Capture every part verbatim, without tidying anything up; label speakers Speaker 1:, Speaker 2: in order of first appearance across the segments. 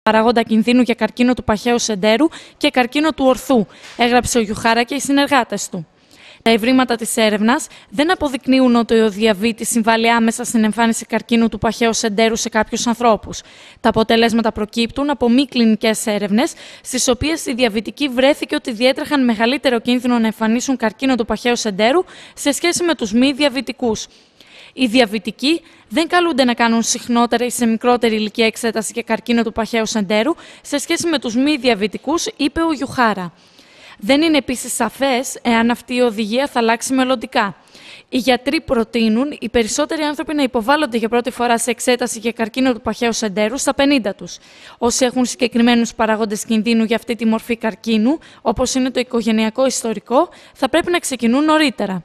Speaker 1: παράγοντα κινδύνου για καρκίνο του παχαίου σεντέρου και καρκίνο του ορθού, έγραψε ο Γιουχάρα και οι συνεργάτες του. Τα ευρήματα της έρευνας δεν αποδεικνύουν ότι ο διαβήτης συμβάλλει άμεσα στην εμφάνιση καρκίνου του παχαίου σεντέρου σε κάποιους ανθρώπους. Τα αποτελέσματα προκύπτουν από μη κλινικές έρευνες, στις οποίες οι διαβητικοί βρέθηκε ότι διέτρεχαν μεγαλύτερο κίνδυνο να εμφανίσουν καρκίνο του παχαίου σεντέρου σε σχέση με τους μη διαβητικούς. Οι διαβητικοί δεν καλούνται να κάνουν συχνότερη ή σε μικρότερη ηλικία εξέταση για καρκίνο του παχαίου σεντέρου σε σχέση με τους μη διαβητικούς, είπε ο Γιουχάρα. Δεν είναι επίσης σαφές εάν αυτή η οδηγία θα αλλάξει μελλοντικά. Οι γιατροί προτείνουν οι περισσότεροι άνθρωποι να υποβάλλονται για πρώτη φορά σε εξέταση για καρκίνο του παχαίου σεντέρου στα πενήντα τους. Όσοι έχουν συγκεκριμένους παράγοντες κινδύνου για αυτή τη μορφή καρκίνου, όπως είναι το οικογενειακό ιστορικό, θα πρέπει να ξεκινούν νωρίτερα.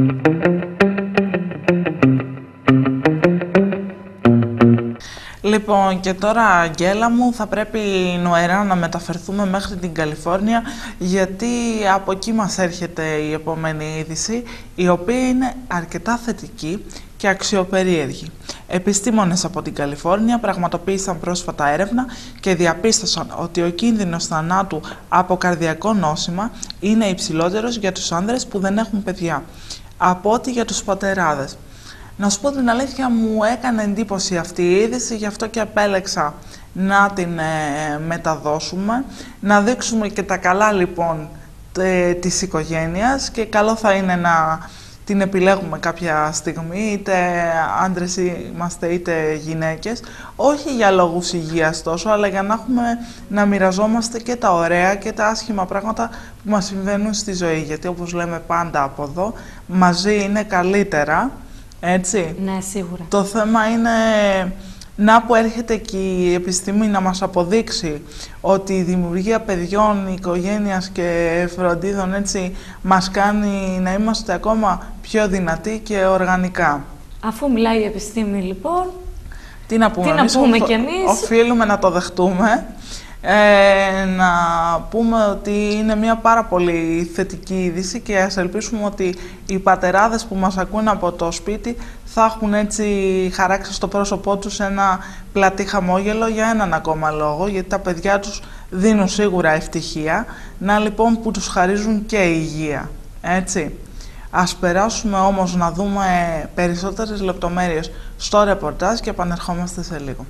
Speaker 2: Λοιπόν, και τώρα, Αγγέλα μου, θα πρέπει νοερά να μεταφερθούμε μέχρι την Καλιφόρνια, γιατί από εκεί μας έρχεται η επόμενη είδηση, η οποία είναι αρκετά θετική και αξιοπερίεργη. Επιστήμονες από την Καλιφόρνια πραγματοποίησαν πρόσφατα έρευνα και διαπίστωσαν ότι ο κίνδυνος θανάτου από καρδιακό νόσημα είναι υψηλότερος για τους άνδρες που δεν έχουν παιδιά, από ό,τι για τους πατεράδες. Να σου πω την αλήθεια, μου έκανε εντύπωση αυτή η είδηση, γι' αυτό και επέλεξα να την ε, μεταδώσουμε, να δείξουμε και τα καλά λοιπόν τε, της οικογένειας, και καλό θα είναι να την επιλέγουμε κάποια στιγμή, είτε άντρες είμαστε είτε γυναίκες, όχι για λόγους υγείας τόσο, αλλά για να έχουμε να μοιραζόμαστε και τα ωραία και τα άσχημα πράγματα που μας συμβαίνουν στη ζωή, γιατί όπως λέμε πάντα από εδώ, μαζί είναι καλύτερα. Έτσι.
Speaker 1: Ναι, σίγουρα.
Speaker 2: Το θέμα είναι να που έρχεται και η επιστήμη να μας αποδείξει ότι η δημιουργία παιδιών, οικογένειας και φροντίδων έτσι μας κάνει να είμαστε ακόμα πιο δυνατοί και οργανικά.
Speaker 1: Αφού μιλάει η επιστήμη λοιπόν,
Speaker 2: τι να πούμε,
Speaker 1: τι
Speaker 2: εμείς,
Speaker 1: να πούμε
Speaker 2: οφ,
Speaker 1: κι εμείς.
Speaker 2: Οφείλουμε να το δεχτούμε. Ε, να πούμε ότι είναι μια πάρα πολύ θετική είδηση και ας ελπίσουμε ότι οι πατεράδες που μας ακούν από το σπίτι θα έχουν έτσι χαράξει στο πρόσωπό τους ένα πλατή χαμόγελο για έναν ακόμα λόγο, γιατί τα παιδιά τους δίνουν σίγουρα ευτυχία, να λοιπόν που τους χαρίζουν και υγεία, έτσι. Ας περάσουμε όμως να δούμε περισσότερες λεπτομέρειες στο ρεπορτάζ και επανερχόμαστε σε λίγο.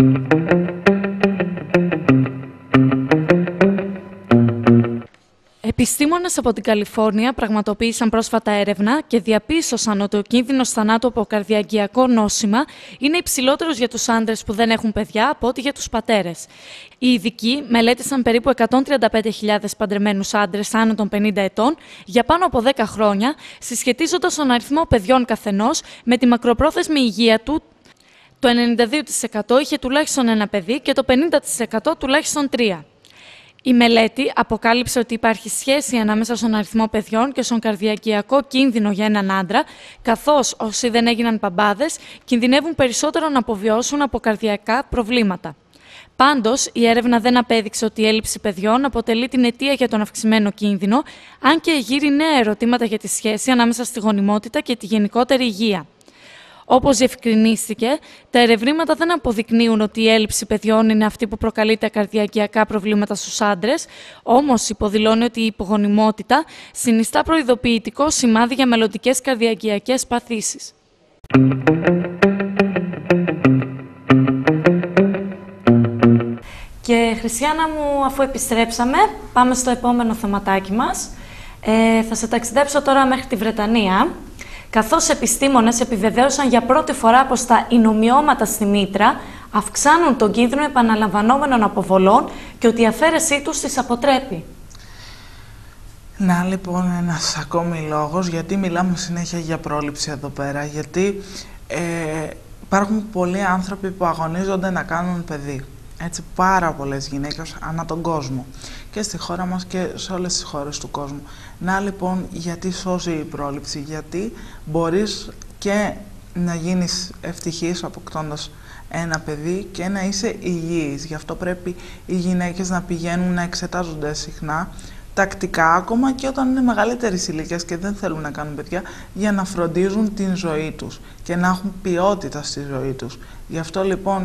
Speaker 1: Επιστήμονες από την Καλιφόρνια πραγματοποίησαν πρόσφατα έρευνα και διαπίστωσαν ότι ο κίνδυνος θανάτου από καρδιαγγειακό νόσημα είναι υψηλότερος για τους άντρες που δεν έχουν παιδιά από ό,τι για τους πατέρες. Οι ειδικοί μελέτησαν περίπου εκατόν τριάντα πέντε χιλιάδες παντρεμένους άντρες άνω των πενήντα ετών για πάνω από δέκα χρόνια, συσχετίζοντας τον αριθμό παιδιών καθενός με τη μακροπρόθεσμη υγεία του. Το ενενήντα δύο τοις εκατό είχε τουλάχιστον ένα παιδί και το πενήντα τοις εκατό τουλάχιστον τρία. Η μελέτη αποκάλυψε ότι υπάρχει σχέση ανάμεσα στον αριθμό παιδιών και στον καρδιακιακό κίνδυνο για έναν άντρα, καθώς όσοι δεν έγιναν μπαμπάδες κινδυνεύουν περισσότερο να αποβιώσουν από καρδιακά προβλήματα. Πάντως, η έρευνα δεν απέδειξε ότι η έλλειψη παιδιών αποτελεί την αιτία για τον αυξημένο κίνδυνο, αν και εγείρει νέα ερωτήματα για τη σχέση ανάμεσα στη γονιμότητα και τη γενικότερη υγεία. Όπως διευκρινίστηκε, τα ερευνήματα δεν αποδεικνύουν ότι η έλλειψη παιδιών είναι αυτή που προκαλεί τα καρδιακιακά προβλήματα στους άντρες, όμως υποδηλώνει ότι η υπογονιμότητα συνιστά προειδοποιητικό σημάδι για μελλοντικές καρδιακιακές παθήσεις. Και Χριστιάνα μου, αφού επιστρέψαμε, πάμε στο επόμενο θεματάκι μας. Ε, θα σε ταξιδέψω τώρα μέχρι τη Βρετανία, καθώς επιστήμονες επιβεβαίωσαν για πρώτη φορά πως τα ινομιώματα στη μήτρα αυξάνουν τον κίνδυνο επαναλαμβανόμενων αποβολών και ότι η αφαίρεσή τους τις αποτρέπει.
Speaker 2: Να λοιπόν ένας ακόμη λόγος, γιατί μιλάμε συνέχεια για πρόληψη εδώ πέρα, γιατί ε, υπάρχουν πολλοί άνθρωποι που αγωνίζονται να κάνουν παιδί. Έτσι, πάρα πολλές γυναίκες ανά τον κόσμο και στη χώρα μας και σε όλες τις χώρες του κόσμου. Να λοιπόν, γιατί σώζει η πρόληψη, γιατί μπορείς και να γίνεις ευτυχής αποκτώντας ένα παιδί και να είσαι υγιής. Γι' αυτό πρέπει οι γυναίκες να πηγαίνουν να εξετάζονται συχνά, τακτικά, ακόμα και όταν είναι μεγαλύτερης ηλικίας και δεν θέλουν να κάνουν παιδιά, για να φροντίζουν την ζωή τους και να έχουν ποιότητα στη ζωή τους. Γι' αυτό λοιπόν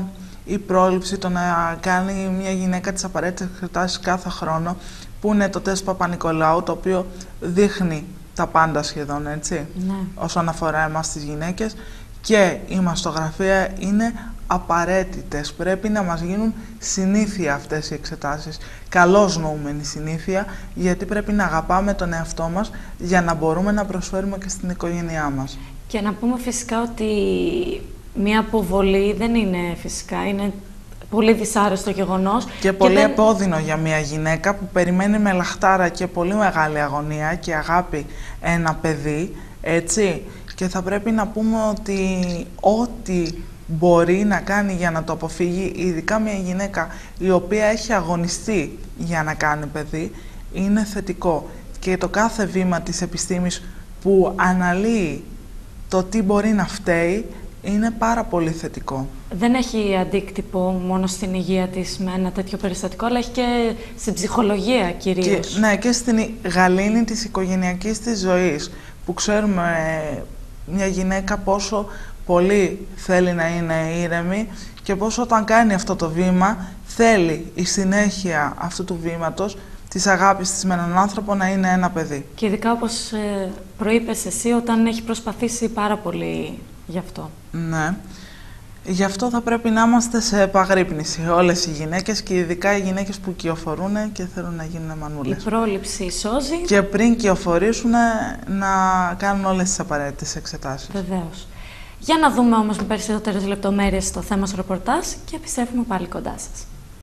Speaker 2: η πρόληψη, το να κάνει μια γυναίκα τις απαραίτητες εξετάσεις κάθε χρόνο, που είναι το τεστ Παπα-Νικολάου, το οποίο δείχνει τα πάντα σχεδόν, έτσι,
Speaker 1: ναι.
Speaker 2: όσον αφορά εμάς τις γυναίκες, και η μαστογραφία είναι απαραίτητες. Πρέπει να μας γίνουν συνήθεια αυτές οι εξετάσεις. Καλώς νοούμενη συνήθεια, γιατί πρέπει να αγαπάμε τον εαυτό μας για να μπορούμε να προσφέρουμε και στην οικογένειά μας.
Speaker 1: Και να πούμε φυσικά ότι μια αποβολή δεν είναι φυσικά, είναι πολύ δυσάρεστο γεγονός.
Speaker 2: Και πολύ
Speaker 1: και δεν...
Speaker 2: επώδυνο για μια γυναίκα που περιμένει με λαχτάρα και πολύ μεγάλη αγωνία και αγάπη ένα παιδί, έτσι. Και θα πρέπει να πούμε ότι ό,τι μπορεί να κάνει για να το αποφύγει, ειδικά μια γυναίκα η οποία έχει αγωνιστεί για να κάνει παιδί, είναι θετικό. Και το κάθε βήμα της επιστήμης που αναλύει το τι μπορεί να φταίει είναι πάρα πολύ θετικό.
Speaker 1: Δεν έχει αντίκτυπο μόνο στην υγεία της με ένα τέτοιο περιστατικό, αλλά έχει και στην ψυχολογία κυρίως.
Speaker 2: Και, ναι, και στην γαλήνη της οικογενειακής της ζωής, που ξέρουμε μια γυναίκα πόσο πολύ θέλει να είναι ήρεμη και πόσο όταν κάνει αυτό το βήμα θέλει η συνέχεια αυτού του βήματος της αγάπης της με έναν άνθρωπο να είναι ένα παιδί. Και
Speaker 1: ειδικά όπως ε, προείπες εσύ, όταν έχει προσπαθήσει πάρα πολύ γι' αυτό.
Speaker 2: Ναι. Γι' αυτό θα πρέπει να είμαστε σε επαγρύπνηση όλες οι γυναίκες και ειδικά οι γυναίκες που κυοφορούν και θέλουν να γίνουν μανούλες.
Speaker 1: Η πρόληψη σώζει.
Speaker 2: Και πριν κυοφορήσουν να κάνουν όλες τις απαραίτητες εξετάσεις.
Speaker 1: Βεβαίως. Για να δούμε όμως με περισσότερες λεπτομέρειες το θέμα στο ρεπορτάζ και επιστρέφουμε πάλι κοντά σας.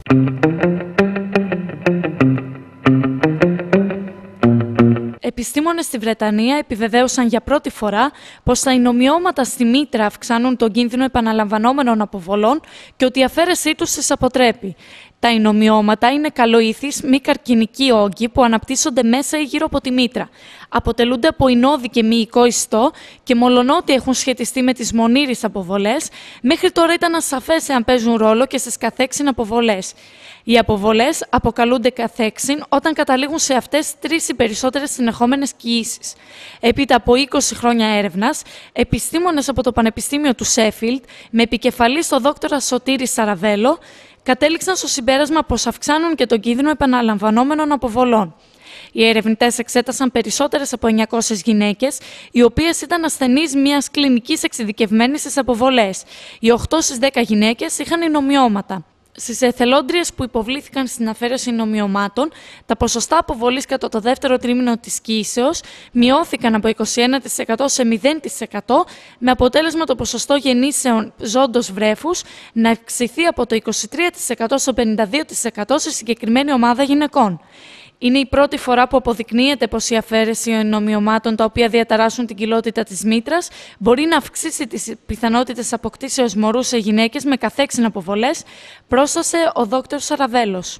Speaker 1: Επιστήμονες στη Βρετανία επιβεβαίωσαν για πρώτη φορά πως τα ινομιώματα στη μήτρα αυξάνουν τον κίνδυνο επαναλαμβανόμενων αποβολών και ότι η αφαίρεσή τους τις αποτρέπει. Τα ινομιώματα είναι καλοήθεις μη καρκινικοί όγκοι που αναπτύσσονται μέσα ή γύρω από τη μήτρα. Αποτελούνται από ινώδη και μυϊκό ιστό και μολονότι έχουν σχετιστεί με τις μονήρεις αποβολές, μέχρι τώρα ήταν ασαφές εάν παίζουν ρόλο και στις καθέξιν αποβολές. Οι αποβολές αποκαλούνται καθέξιν όταν καταλήγουν σε αυτές τρεις ή περισσότερες συνεχόμενες κοιήσεις. Έπειτα από είκοσι χρόνια έρευνας, επιστήμονες από το Πανεπιστήμιο του Σέφιλντ, με επικεφαλή στο δόκτορα Σωτήρη Σαραβέλο, κατέληξαν στο συμπέρασμα πως αυξάνουν και τον κίνδυνο επαναλαμβανόμενων αποβολών. Οι ερευνητές εξέτασαν περισσότερες από εννιακόσιες γυναίκες, οι οποίες ήταν ασθενείς μιας κλινικής εξειδικευμένης στις αποβολές. Οι οκτώ στις δέκα γυναίκες είχαν ινομιώματα. Στις εθελόντριες που υποβλήθηκαν στην αφαίρεση ινομιωμάτων, τα ποσοστά αποβολής κατά το δεύτερο τρίμηνο της κύσεως μειώθηκαν από είκοσι ένα τοις εκατό σε μηδέν τοις εκατό, με αποτέλεσμα το ποσοστό γεννήσεων ζώντος βρέφους να αυξηθεί από το είκοσι τρία τοις εκατό στο πενήντα δύο τοις εκατό σε συγκεκριμένη ομάδα γυναικών. Είναι η πρώτη φορά που αποδεικνύεται πως η αφαίρεση ινομιωμάτων τα οποία διαταράσσουν την κοιλότητα της μήτρας μπορεί να αυξήσει τις πιθανότητες αποκτήσεως μωρού σε γυναίκες με καθέξιν αποβολές, πρόσθεσε ο δόκτωρ Σαραβέλος.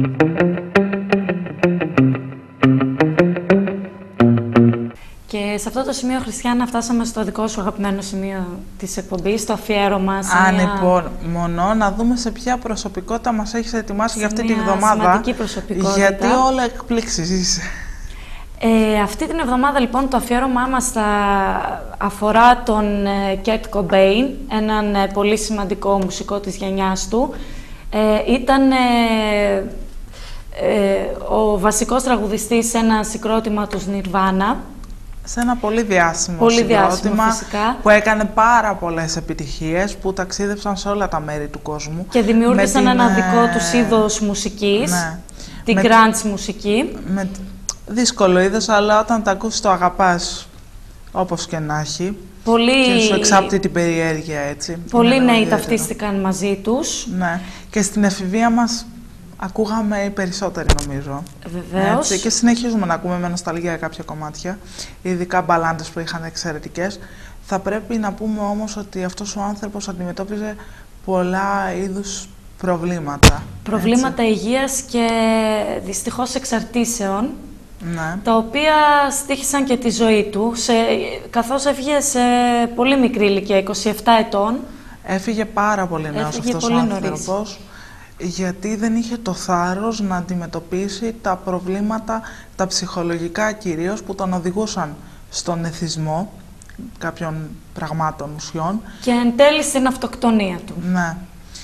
Speaker 1: Και σε αυτό το σημείο, Χριστιανά, φτάσαμε στο δικό σου αγαπημένο σημείο της εκπομπής, το αφιέρωμα.
Speaker 2: Ανυπομονώ να δούμε σε ποια προσωπικότητα μας έχεις ετοιμάσει για αυτή τη βδομάδα.
Speaker 1: Σημαντική προσωπικότητα.
Speaker 2: Γιατί όλα εκπλήξεις είσαι.
Speaker 1: Ε, αυτή την εβδομάδα, λοιπόν, το αφιέρωμά μας θα αφορά τον Κέρτ Κομπέιν, έναν ε, πολύ σημαντικό μουσικό της γενιάς του. Ε, ήταν... Ε, ε, ο βασικός τραγουδιστής σε ένα συγκρότημα του Nirvana.
Speaker 2: Σε ένα πολύ διάσημο
Speaker 1: πολύ
Speaker 2: συγκρότημα
Speaker 1: διάσημο, φυσικά,
Speaker 2: που έκανε πάρα πολλές επιτυχίες, που ταξίδευσαν σε όλα τα μέρη του κόσμου.
Speaker 1: Και δημιούργησαν
Speaker 2: την,
Speaker 1: ένα δικό τους είδος μουσικής,
Speaker 2: ναι,
Speaker 1: την
Speaker 2: με,
Speaker 1: grunge μουσική.
Speaker 2: Με, δύσκολο είδος, αλλά όταν τα ακούσεις το αγαπάς όπως και να έχει.
Speaker 1: Πολύ...
Speaker 2: Και σου εξάπτει την περιέργεια, έτσι.
Speaker 1: Πολλοί νέοι ταυτίστηκαν μαζί τους.
Speaker 2: Ναι. Και στην εφηβεία μας ακούγαμε οι περισσότεροι, νομίζω.
Speaker 1: Βεβαίως.
Speaker 2: Έτσι, και συνεχίζουμε να ακούμε με νοσταλγία κάποια κομμάτια, ειδικά μπαλάντες που είχαν εξαιρετικές. Θα πρέπει να πούμε όμως ότι αυτός ο άνθρωπος αντιμετώπιζε πολλά είδους προβλήματα.
Speaker 1: Προβλήματα
Speaker 2: έτσι.
Speaker 1: υγείας και δυστυχώς εξαρτήσεων,
Speaker 2: ναι.
Speaker 1: τα οποία στοίχησαν και τη ζωή του, σε, καθώς έφυγε σε πολύ μικρή ηλικία, είκοσι επτά ετών.
Speaker 2: Έφυγε πάρα πολύ νέος αυτός ο άνθρωπος. Γιατί δεν είχε το θάρρος να αντιμετωπίσει τα προβλήματα, τα ψυχολογικά κυρίως, που τον οδηγούσαν στον εθισμό κάποιων πραγμάτων, ουσιών.
Speaker 1: Και εν τέλει στην αυτοκτονία του.
Speaker 2: Ναι.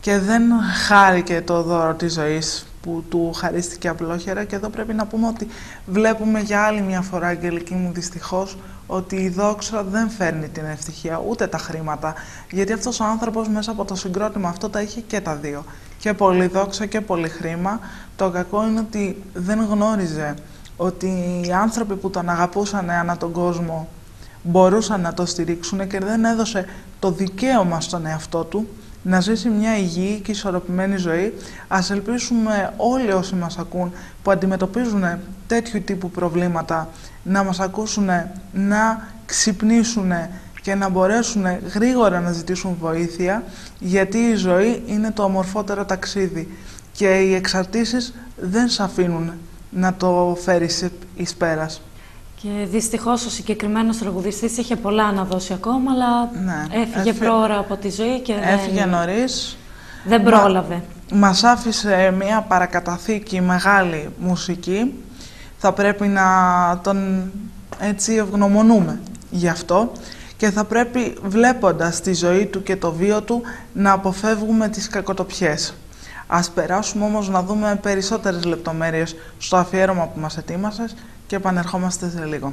Speaker 2: και δεν χάρηκε το δώρο της ζωής που του χαρίστηκε απλόχερα. Και εδώ πρέπει να πούμε ότι βλέπουμε για άλλη μια φορά, Αγγελική μου, δυστυχώς, ότι η δόξα δεν φέρνει την ευτυχία, ούτε τα χρήματα. Γιατί αυτός ο άνθρωπος μέσα από το συγκρότημα αυτό τα είχε και τα δύο. Και πολύ δόξα και πολύ χρήμα. Το κακό είναι ότι δεν γνώριζε ότι οι άνθρωποι που τον αγαπούσαν ανά τον κόσμο μπορούσαν να το στηρίξουν και δεν έδωσε το δικαίωμα στον εαυτό του να ζήσει μια υγιή και ισορροπημένη ζωή. Ας ελπίσουμε όλοι όσοι μας ακούν που αντιμετωπίζουν τέτοιου τύπου προβλήματα να μας ακούσουν, να ξυπνήσουν και να μπορέσουν γρήγορα να ζητήσουν βοήθεια, γιατί η ζωή είναι το ομορφότερο ταξίδι και οι εξαρτήσεις δεν σε αφήνουν να το φέρεις εις πέρας.
Speaker 1: Και δυστυχώς ο συγκεκριμένος τραγουδιστής είχε πολλά να δώσει ακόμα, αλλά
Speaker 2: ναι,
Speaker 1: έφυγε
Speaker 2: έφυ...
Speaker 1: πρόωρα από τη ζωή και
Speaker 2: έφυγε
Speaker 1: δεν...
Speaker 2: νωρίς.
Speaker 1: δεν πρόλαβε.
Speaker 2: Μα... Μας άφησε μια παρακαταθήκη μεγάλη μουσική. Θα πρέπει να τον έτσι ευγνωμονούμε γι' αυτό και θα πρέπει, βλέποντας τη ζωή του και το βίο του, να αποφεύγουμε τις κακοτοπιές. Ας περάσουμε όμως να δούμε περισσότερες λεπτομέρειες στο αφιέρωμα που μας ετοίμασες και επανερχόμαστε σε λίγο.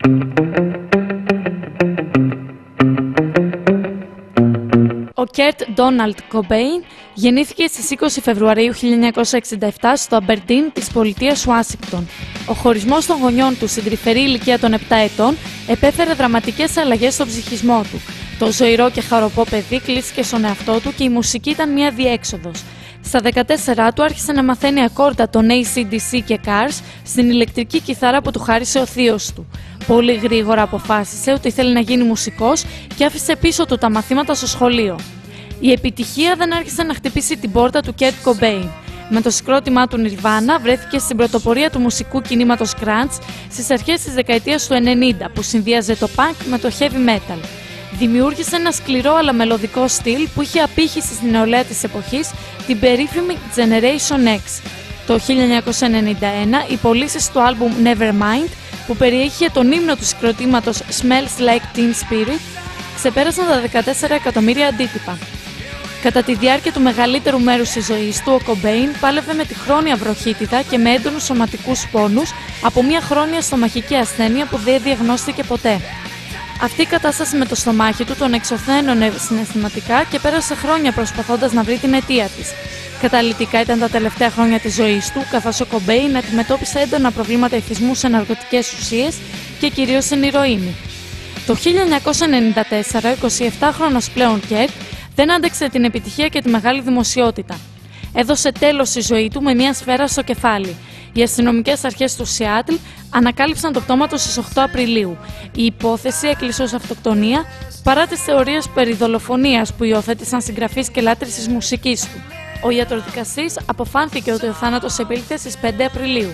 Speaker 1: Ο Κέρτ Ντόναλντ Κομπέιν γεννήθηκε στις είκοσι Φεβρουαρίου χίλια εννιακόσια εξήντα επτά στο Αμπερντίν της πολιτείας Ουάσιγκτον. Ο χωρισμός των γονιών του στην τρυφερή ηλικία των επτά ετών επέφερε δραματικές αλλαγές στον ψυχισμό του. Το ζωηρό και χαροπό παιδί κλείστηκε στον εαυτό του και η μουσική ήταν μια διέξοδος. Στα δεκατέσσερα του άρχισε να μαθαίνει ακόρτα των έι σι ντι σι και Cars στην ηλεκτρική κιθάρα που του χάρισε ο θείος του. Πολύ γρήγορα αποφάσισε ότι ήθελε να γίνει μουσικός και άφησε πίσω του τα μαθήματα στο σχολείο. Η επιτυχία δεν άρχισε να χτυπήσει την πόρτα του Kurt Cobain. Με το συγκρότημά του Nirvana βρέθηκε στην πρωτοπορία του μουσικού κινήματος grunge στις αρχές της δεκαετίας του ενενήντα, που συνδύαζε το punk με το heavy metal. Δημιούργησε ένα σκληρό αλλά μελωδικό στυλ που είχε απήχηση στην νεολαία της εποχής, την περίφημη Generation X. Το χίλια εννιακόσια ενενήντα ένα οι πωλήσεις του άλμπουμ Nevermind, που περιείχε τον ύμνο του συγκροτήματος Smells Like Teen Spirit, ξεπέρασαν τα δεκατέσσερα εκατομμύρια αντίτυπα. Κατά τη διάρκεια του μεγαλύτερου μέρους της ζωής του, ο Κομπέιν πάλευε με τη χρόνια βροχίτιδα και με έντονους σωματικούς πόνους από μια χρόνια στομαχική ασθένεια που δεν διαγνώστηκε ποτέ. Αυτή η κατάσταση με το στομάχι του τον εξωθένωνε συναισθηματικά και πέρασε χρόνια προσπαθώντας να βρει την αιτία της. Καταλυτικά ήταν τα τελευταία χρόνια της ζωής του, καθώς ο Κομπέιν αντιμετώπισε έντονα προβλήματα εθισμού σε ναρκωτικές ουσίες και κυρίως στην ηρωίνη. Το χίλια εννιακόσια ενενήντα τέσσερα, ο εικοσιεπτάχρονος πλέον Κέρτ δεν άντεξε την επιτυχία και τη μεγάλη δημοσιότητα. Έδωσε τέλος στη ζωή του με μια σφαίρα στο κεφάλι. Οι αστυνομικές αρχές του Σιάτλ ανακάλυψαν το πτώμα του στις οκτώ Απριλίου. Η υπόθεση έκλεισε ως αυτοκτονία παρά τις θεωρίες περί δολοφονίας που υιοθέτησαν συγγραφείς και λάτρεις της μουσικής του. Ο ιατροδικαστής αποφάνθηκε ότι ο θάνατος επήλθε στις πέντε Απριλίου.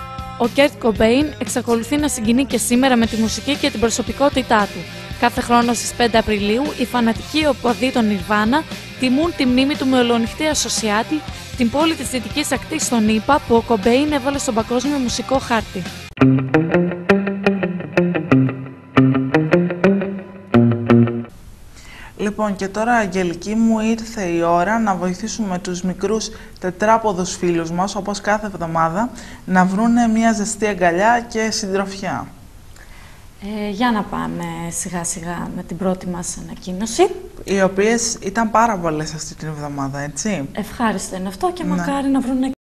Speaker 1: Ο Κέρτ Κομπέιν εξακολουθεί να συγκινεί και σήμερα με τη μουσική και την προσωπικότητά του. Κάθε χρόνο στις πέντε Απριλίου οι φανατικοί οπαδοί των Nirvana τιμούν τη μνήμη του με ολονυχτία στο Σιάτλ, την πόλη της δυτικής ακτής των ΗΠΑ που ο Κομπέιν έβαλε στον παγκόσμιο μουσικό χάρτη.
Speaker 2: Λοιπόν, και τώρα, Αγγελική μου, ήρθε η ώρα να βοηθήσουμε τους μικρούς τετράποδους φίλους μας, όπως κάθε εβδομάδα, να βρούνε μια ζεστή αγκαλιά και συντροφιά.
Speaker 1: Ε, για να πάμε σιγά σιγά με την πρώτη μας ανακοίνωση.
Speaker 2: Οι οποίες ήταν πάρα πολλές αυτή την εβδομάδα, έτσι.
Speaker 1: Ευχάριστο είναι αυτό και
Speaker 2: ναι.
Speaker 1: μακάρι να βρουν